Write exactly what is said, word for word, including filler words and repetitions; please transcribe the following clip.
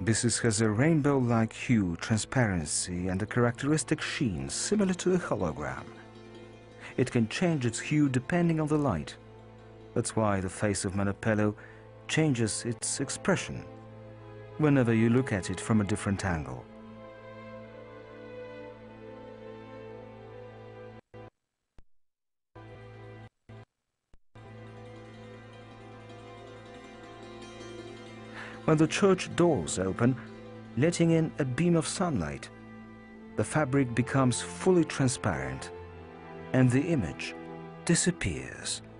Byssus has a rainbow-like hue, transparency, and a characteristic sheen similar to a hologram. It can change its hue depending on the light. That's why the face of Menopello changes its expression whenever you look at it from a different angle. When the church doors open, letting in a beam of sunlight, the fabric becomes fully transparent and the image disappears.